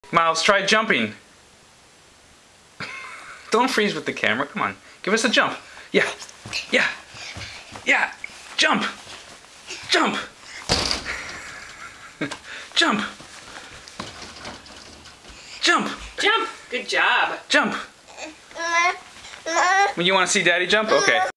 Myles, try jumping. Don't freeze with the camera. Come on. Give us a jump. Yeah. Yeah. Yeah. Jump. Jump. Jump. Jump. Jump. Good job. Jump. When you want to see Daddy jump? Okay.